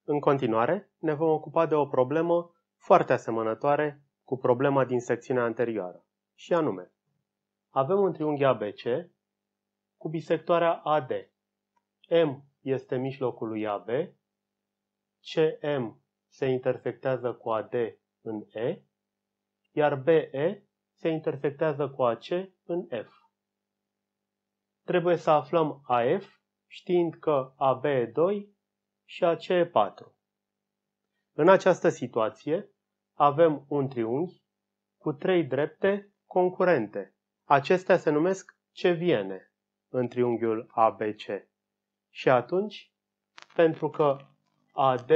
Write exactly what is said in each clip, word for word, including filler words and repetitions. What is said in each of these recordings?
În continuare, ne vom ocupa de o problemă foarte asemănătoare cu problema din secțiunea anterioară, și anume, avem un triunghi A B C cu bisectoarea A D. M este mijlocul lui A B, C M se intersectează cu A D în E, iar B E se intersectează cu A C în F. Trebuie să aflăm A F știind că A B e doi și A C e patru. În această situație avem un triunghi cu trei drepte concurente. Acestea se numesc ceviene în triunghiul A B C. Și atunci, pentru că A D,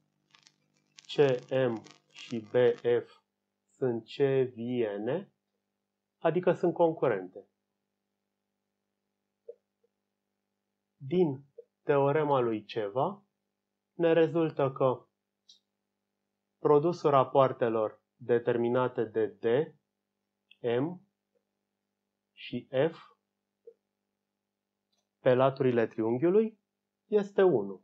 C M și B F sunt ceviene, adică sunt concurente. Din teorema lui Ceva ne rezultă că produsul rapoartelor determinate de D, M și F pe laturile triunghiului este unu.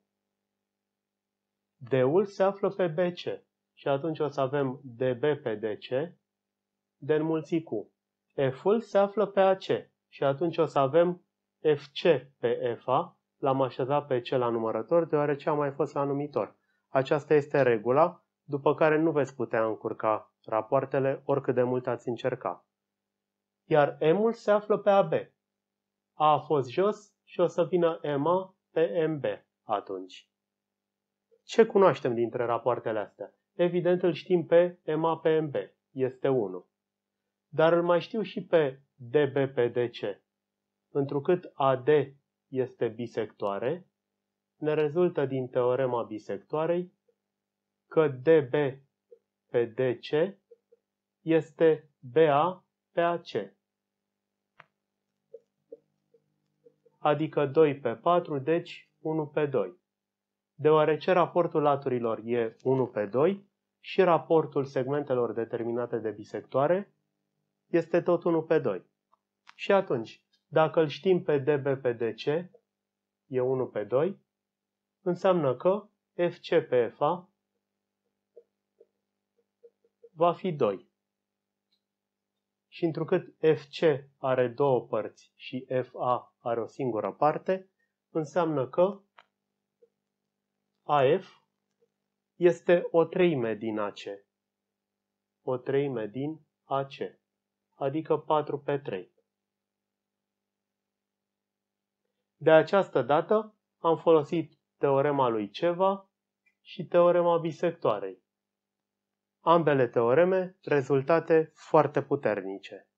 D-ul se află pe B C și atunci o să avem D B pe D C de înmulțit cu. F-ul se află pe A C și atunci o să avem F C pe F A. L-am așezat pe C la numărător deoarece a mai fost la numitor. Aceasta este regula, după care nu veți putea încurca rapoartele oricât de mult ați încerca. Iar M-ul se află pe A B. A a fost jos și o să vină M A pe M B atunci. Ce cunoaștem dintre rapoartele astea? Evident îl știm pe M A pe M B, este unu. Dar îl mai știu și pe D B pe D C. Întrucât A D este bisectoare, ne rezultă din teorema bisectoarei că D B pe D C este B A pe A C. Adică doi pe patru, deci unu pe doi. Deoarece raportul laturilor e unu pe doi și raportul segmentelor determinate de bisectoare este tot unu pe doi. Și atunci, dacă îl știm pe D B pe D C, e unu pe doi, înseamnă că F C pe F A va fi doi. Și întrucât F C are două părți și F A are o singură parte, înseamnă că A F este o treime din A C. O treime din A C, adică patru pe trei. De această dată am folosit teorema lui Ceva și teorema bisectoarei. Ambele teoreme rezultate foarte puternice.